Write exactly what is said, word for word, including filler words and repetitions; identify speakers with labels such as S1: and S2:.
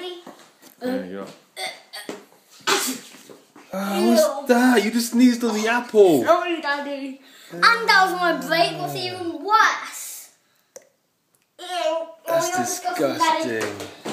S1: Daddy.
S2: There you go. Oh, what's that? You just sneezed on the apple.
S1: Sorry, Daddy. And that was my break. What's even worse? Ew.
S2: That's
S1: Oh, you're disgusting, Daddy.
S2: disgusting.